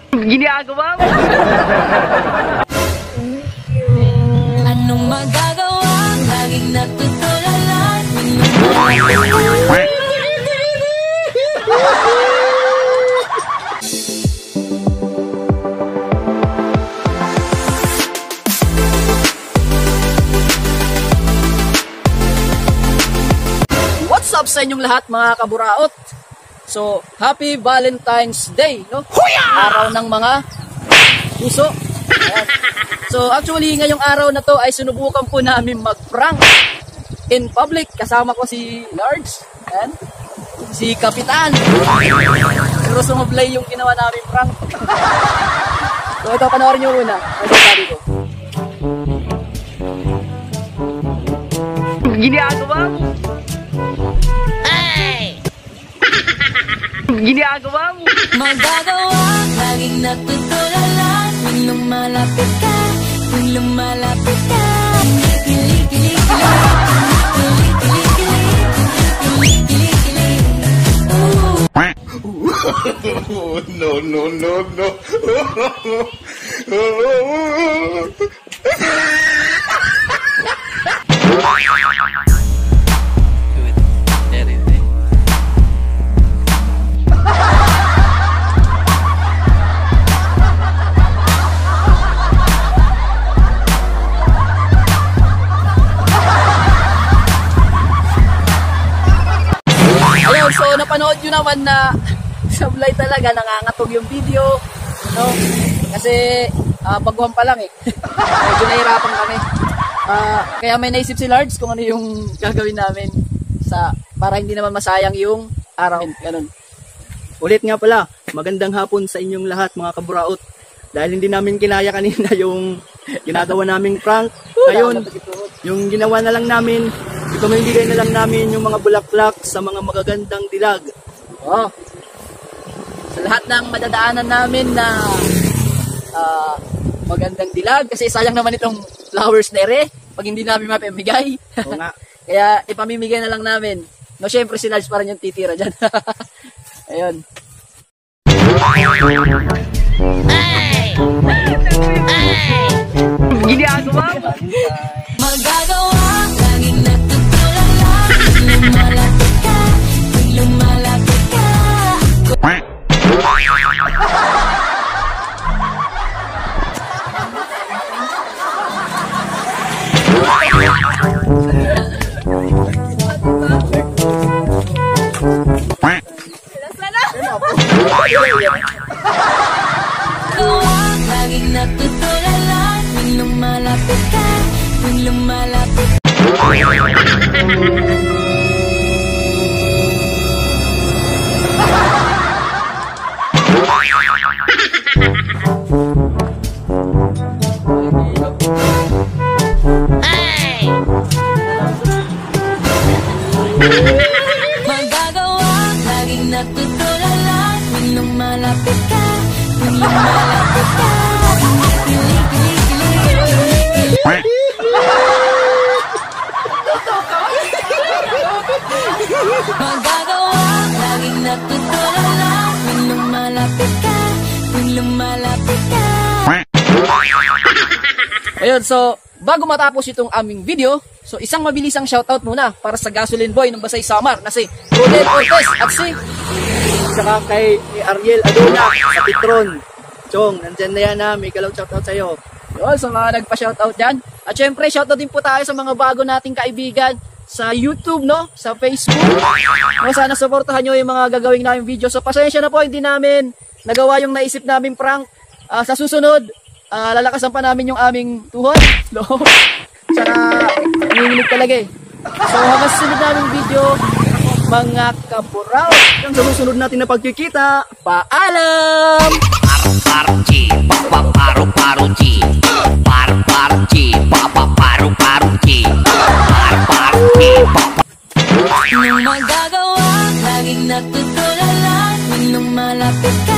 Ginagawa mo? Anong magagawa? Laging natutulala. What's up sa inyong lahat mga kaburaot? So, Happy Valentine's Day, no? Araw ng mga puso. Ayan. So, actually, ngayong araw na to ay sinubukan po namin mag-prank in public. Kasama ko si Large, and si Kapitan. Pero sumablay yung ginawa namin prank. So, ito, panoorin nyo muna. Ano sabi ko? Ginagawa mo? Ginagawa mo? Magagawa, laging natutulala. Tuwing lumalapit ka, tuwing lumalapit ka. Kilig-kilig-kilig, kilig-kilig-kilig, No, no, no, no. Ayun, so napanood nyo naman na sablay talaga, nangangatog yung video, no? Kasi baguhan pa lang eh. Medyo nahirapan kami. Kaya may naisip si Large kung ano yung gagawin namin para hindi naman masayang yung araw. Ganun. Ulit nga pala, magandang hapon sa inyong lahat mga kaburaot. Dahil hindi namin kinaya kanina yung ginagawa naming prank. Ngayon, yung ginawa na lang namin, ipamimigay na lang namin yung mga bulaklak sa mga magagandang dilag. Oh. Sa lahat ng madadaanan namin na magandang dilag, kasi sayang naman itong flowers na ere pag hindi namin mapamigay. Oo nga. Kaya ipamimigay na lang namin. No, syempre si Large pa rin yung titira dyan. Ayun. Hey! Hey! Ginagawa mo? Magagawa, laging natutulala. Tuwing lumalapit ka, tuwing lumalapit ka. Laging natutulala. Tuwing lumalapit ka, tuwing lumalapit ka. Hey! Magagawa, laging natutulala. Tuwing lumalapit ka, tuwing lumalapit ka. Magagawa, laging natutulala. Tuwing lumalapit ka, tuwing lumalapit ka. Ayun, so bago matapos itong aming video, so isang mabilisang shoutout muna para sa gasoline boy ng Basay Samar na si Rodel Ortez at si Saka kay Ariel Aduna sa Petron. Chong, nandyan na yan ha. May galaw shoutout sa'yo. yun, sa mga nagpa-shoutout dyan. At syempre, shoutout din po tayo sa mga bago nating kaibigan sa YouTube, no? Sa Facebook. No, sana supportahan nyo yung mga gagawin namin video. So pasensya na po, hindi namin nagawa yung naisip namin prank. Sa susunod, lalakasan pa namin yung aming tuhod. No? Saka, nanginginig talaga eh. So hanggang susunod namin video, mga kaburaw. Hanggang sa susunod natin na pagkikita, paalam! Paru-paru-chi, paru-paru-chi, paru-paru-chi, paru-paru-chi, paru-paru-chi, Anong magagawa? Laging natutulala. Tuwing lumalapit ka,